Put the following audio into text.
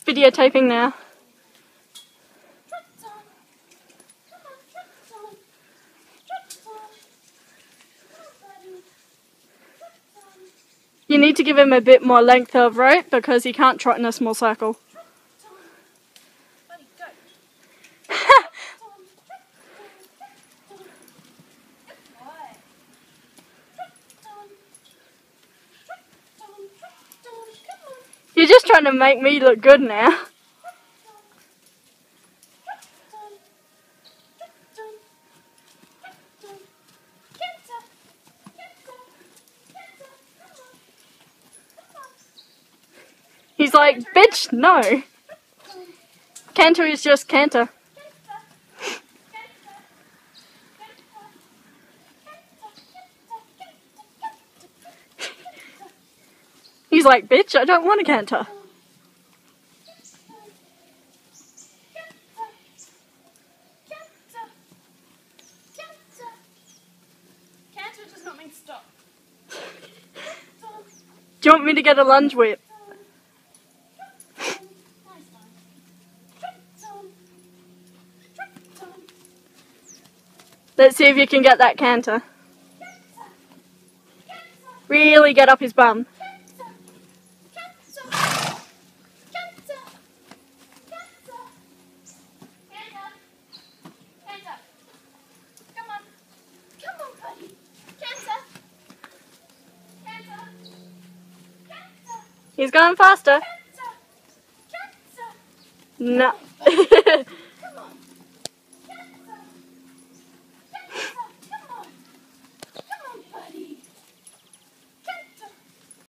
videotaping now. You need to give him a bit more length of rope because he can't trot in a small circle. You're just trying to make me look good now. He's like, bitch, no. Canter is just canter. He's like, bitch, I don't want a canter. Canter does not mean stop. Do you want me to get a lunge whip? Let's see if you can get that canter. Really get up his bum. He's going faster. No.